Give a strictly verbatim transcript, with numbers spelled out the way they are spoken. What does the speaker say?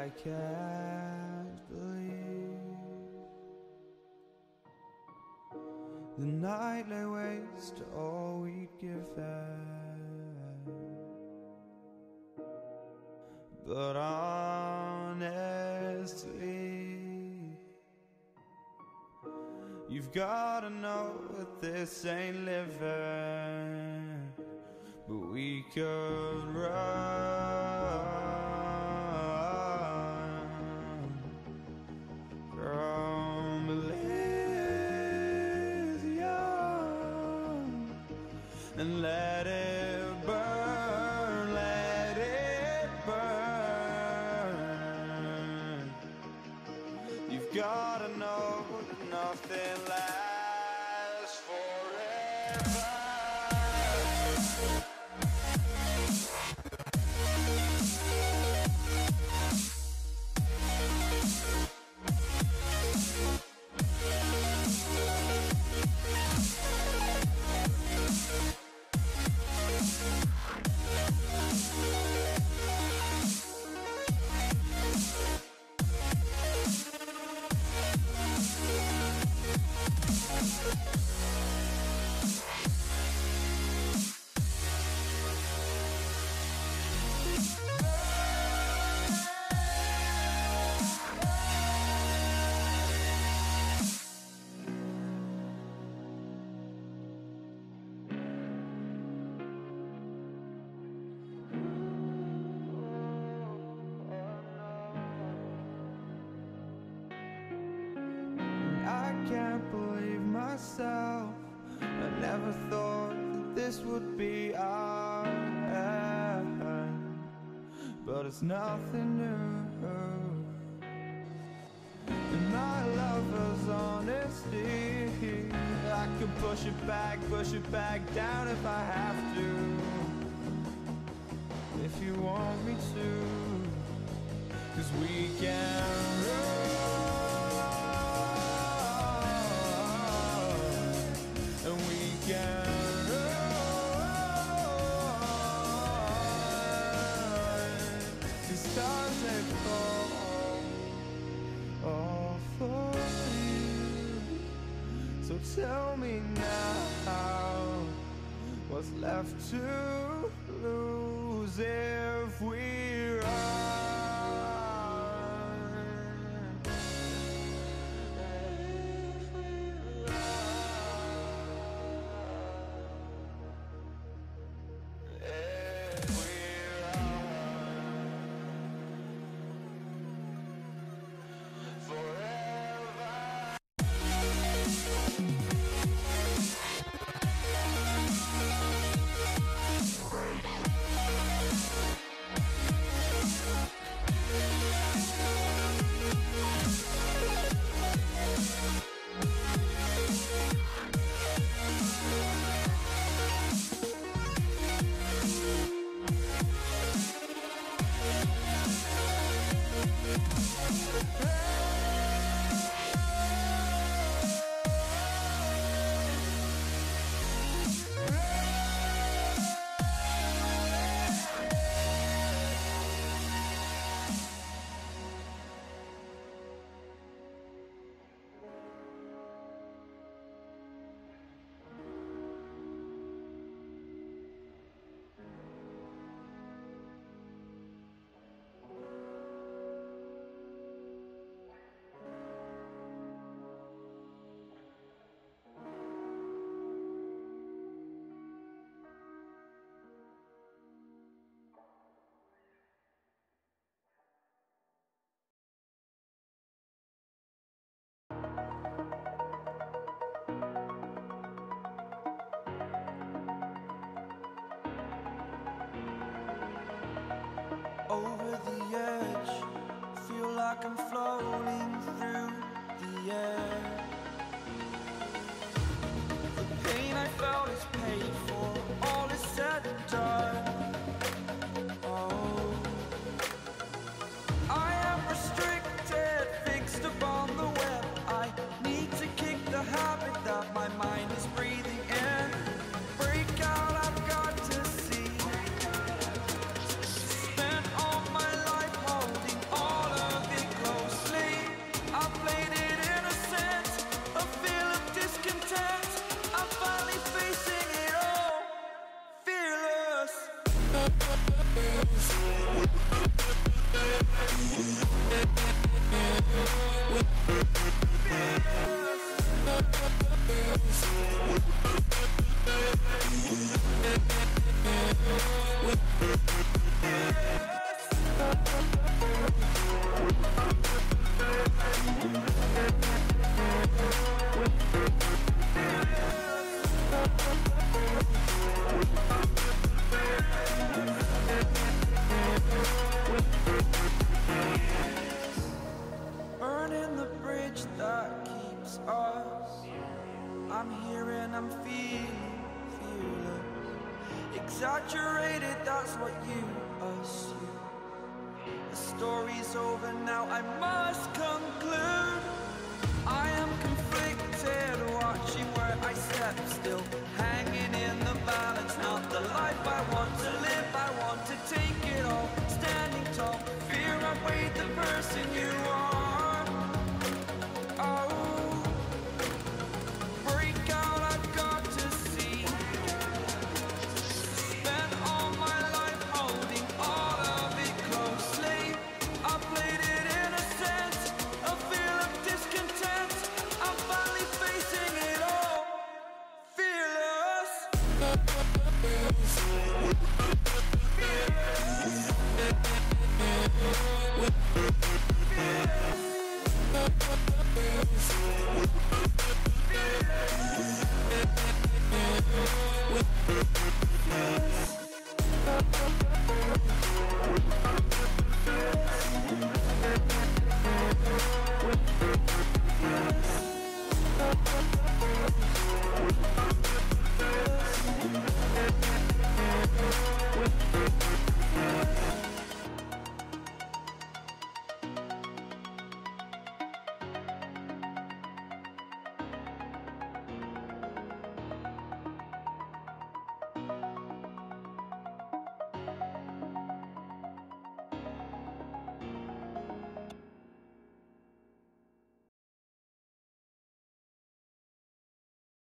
I can't believe the night lay waste to all we'd given. But honestly, you've gotta know that this ain't living. But we could run from Elysium and let it burn, let it burn. You've gotta know that nothing lasts forever. I can't believe myself. I never thought that this would be our end, but it's nothing new. And my lover's honesty, I could push it back, push it back down if I have to, if you want me to. 'Cause we can run and we can run. These stars they fall all for you. So tell me now, what's left to lose if we run? Forever. Burning the bridge that keeps us. I'm here and I'm feeling fearless. Exaggerated, that's what you assume. The story's over now, I must conclude. I am conflicted, watching where I step still, hanging in the balance, not the life I want